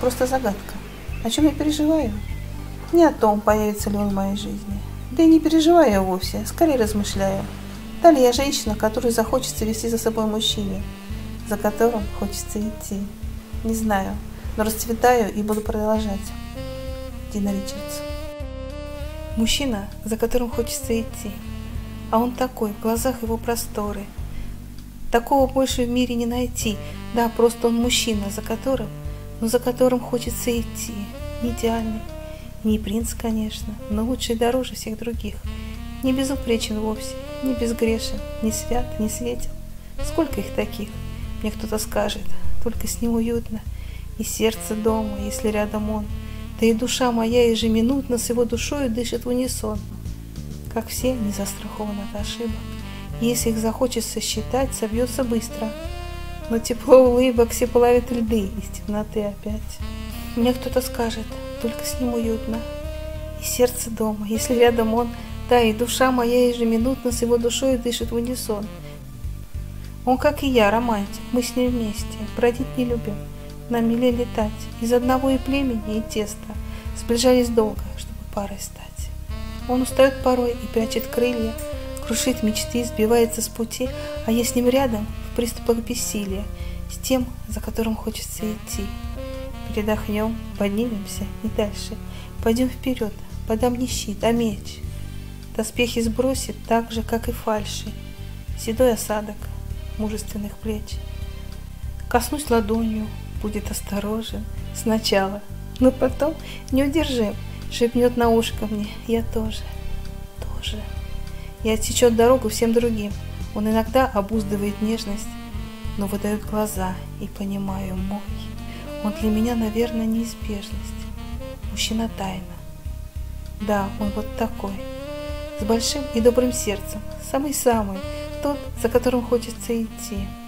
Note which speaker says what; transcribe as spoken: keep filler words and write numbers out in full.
Speaker 1: просто загадка. О чем я переживаю? Не о том, появится ли он в моей жизни. Да и не переживаю я вовсе, скорее размышляю. Та ли я женщина, которую захочется вести за собой мужчине, за которым хочется идти? Не знаю, но расцветаю и буду продолжать. Дина Ричардс. Мужчина, за которым хочется идти. А он такой, в глазах его просторы. Такого больше в мире не найти. Да, просто он мужчина, за которым, но за которым хочется идти. Не идеальный, не принц, конечно, но лучше и дороже всех других. Не безупречен вовсе, не безгрешен, не свят, не светел. Сколько их таких? Мне кто-то скажет, только с ним уютно. И сердце дома, если рядом он. Да и душа моя ежеминутно с его душою дышит в унисон. Как все, не застрахован от ошибок. И если их захочется считать, собьется быстро. Но тепло улыбок все плавят льды из темноты опять. Мне кто-то скажет, только с ним уютно. И сердце дома, если рядом он. Да, и душа моя ежеминутно с его душою дышит в унисон. Он, как и я, романтик, мы с ним вместе, бродить не любим. На миле летать, из одного и племени, и теста, сближались долго, чтобы парой стать. Он устает порой и прячет крылья, крушит мечты, сбивается с пути, а я с ним рядом в приступах бессилия, с тем, за которым хочется идти. Передохнем, поднимемся и дальше, пойдем вперед, подам не щит, а меч. Доспехи сбросит так же, как и фальши, седой осадок мужественных плеч. Коснусь ладонью, будет осторожен сначала, но потом неудержим, шепнет на ушко мне, я тоже, тоже. И отсечет дорогу всем другим. Он иногда обуздывает нежность, но выдает глаза, и понимаю, мой. Он для меня, наверное, неизбежность. Мужчина тайна. Да, он вот такой, с большим и добрым сердцем, самый-самый, тот, за которым хочется идти.